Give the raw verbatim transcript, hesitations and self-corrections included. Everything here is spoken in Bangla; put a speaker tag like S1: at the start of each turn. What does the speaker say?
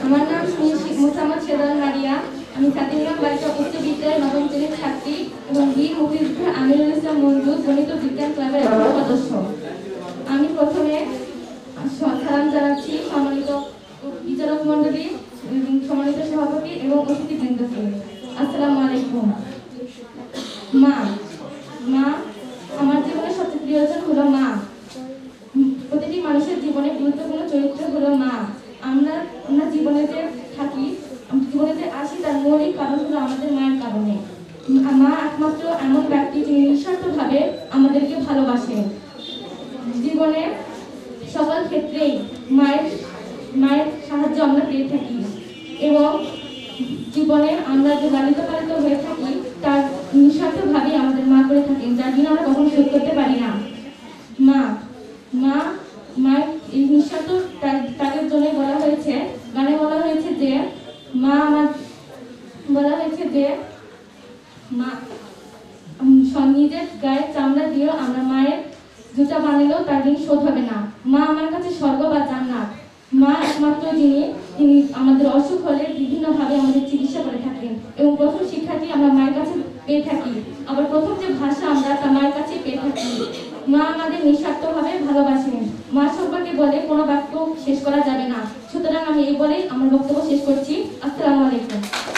S1: আমার নাম মোসাম্মদ শেদান মারিয়া। আমি ছাত্রীরাম বালিকা উচ্চ বিদ্যালয়ের নবম শ্রেণীর ছাত্রী এবং বীর মুক্তিযুদ্ধ আমিরুল ইসলাম মঞ্জু গণিত বিজ্ঞান ক্লাবের একজন সদস্য। আমি প্রথমে সালাম জানাচ্ছি সম্মানিত বিচারক মন্ডলী, সম্মানিত সভাপতি এবং অতিথিবৃন্দকে। আসসালামু আলাইকুম। মা মা আমার জীবনের সবচেয়ে প্রিয়জন হলো মা। প্রতিটি মানুষের জীবনে গুরুত্বপূর্ণ চরিত্র হলো মা। আমরা আমরা জীবনেতে থাকি, জীবনেতে আসি, তার মৌলিক কারণ হলো আমাদের মায়ের কারণে। মা একমাত্র এমন ব্যক্তি যিনি নিঃস্বার্থভাবে আমাদেরকে ভালোবাসেন। জীবনে সকল ক্ষেত্রেই মায়ের মায়ের সাহায্য আমরা পেয়ে থাকি এবং জীবনে আমরা যে লালিত পালিত হয়ে থাকি তার নিঃস্বার্থভাবে আমাদের মা করে থাকেন, যার জন্য আমরা কখনো শোধ করতে পারি না। মা মা মায়ের এই নিঃস্বার্থ তাদের জন্যই বলা হয়েছে, গানে বলা হয়েছে যে মা আমার বলা হয়েছে যে মা নিজের গায়ের চামড়া দিয়েও আমরা মায়ের জুতা বানালেও তার ঋণ শোধ হবে না। মা আমার কাছে স্বর্গ বা জান্নাত। মা একমাত্র যিনি তিনি আমাদের অসুখ হলে বিভিন্নভাবে আমাদের চিকিৎসা করে থাকেন এবং প্রথম শিক্ষাটি আমরা মায়ের কাছে পেয়ে থাকি, আবার প্রথম যে ভাষা আমরা তা মায়ের কাছে পেয়ে থাকি। মা আমাদের নিঃস্বার্থভাবে ভালোবাসেন। মা সম্পর্কে বলে কোনো বাক্য শেষ করা যাবে না। সুতরাং আমি এই বলেই আমার বক্তব্য শেষ করছি। আসসালামু আলাইকুম।